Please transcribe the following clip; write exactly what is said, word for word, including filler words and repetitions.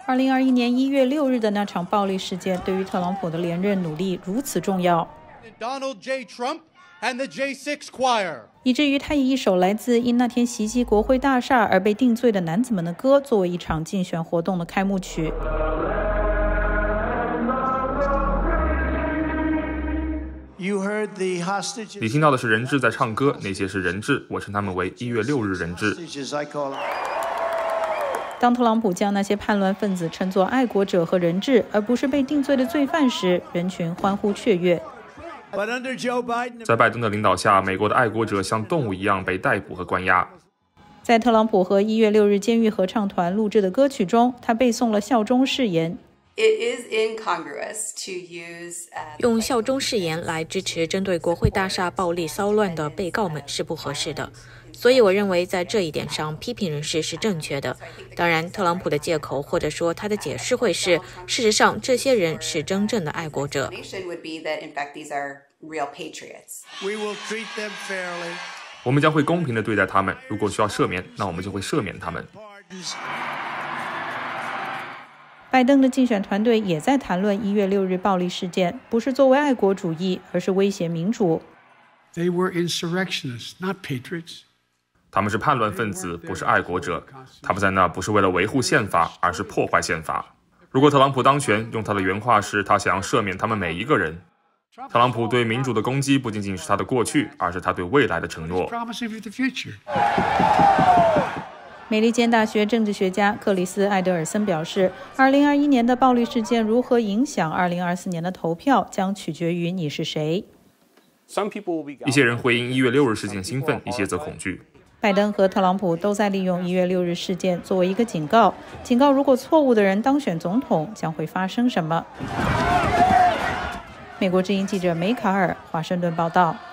二零二一年一月六日的那场暴力事件，对于特朗普的连任努力如此重要， Donald J. Trump and the J six Choir， 以至于他以一首来自因那天袭击国会大厦而被定罪的男子们的歌作为一场竞选活动的开幕曲。 你听到的是人质在唱歌，那些是人质，我称他们为一月六日人质。 当特朗普将那些叛乱分子称作爱国者和人质，而不是被定罪的罪犯时，人群欢呼雀跃。 在拜登的领导下，美国的爱国者像动物一样被逮捕和关押。 在特朗普和一月六日监狱合唱团录制的歌曲中，他背诵了效忠誓言。 用效忠誓言来支持针对国会大厦暴力骚乱的被告们是不合适的，所以我认为在这一点上批评人士是正确的。当然，特朗普的借口或者说他的解释会是，事实上这些人是真正的爱国者。 我们将会公平地对待他们，如果需要赦免，那我们就会赦免他们。 拜登的竞选团队也在谈论一月六日暴力事件，不是作为爱国主义，而是威胁民主。 They were insurrectionists, not patriots. 他们是叛乱分子，不是爱国者。他们在那不是为了维护宪法，而是破坏宪法。如果特朗普当选，用他的原话是，他想要赦免他们每一个人。特朗普对民主的攻击不仅仅是他的过去，而是他对未来的承诺。 美利坚大学政治学家克里斯·艾德尔森表示，二零二一年的暴力事件如何影响二零二四年的投票，将取决于你是谁。 一些人会因一月六日事件兴奋，一些则恐惧。 拜登和特朗普都在利用一月六日事件作为一个警告，警告如果错误的人当选总统，将会发生什么。美国之音记者梅卡尔华盛顿报道。